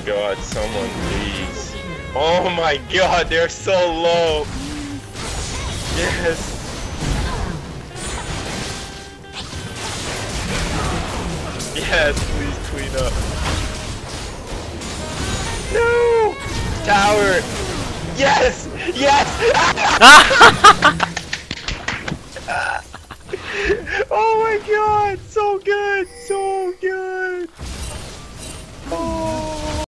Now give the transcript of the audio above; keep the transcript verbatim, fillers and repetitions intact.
god, someone please. Oh my god, they're so low. Yes. Yes, please clean up. No! Tower! Yes! Yes! Oh my god! So good! So good!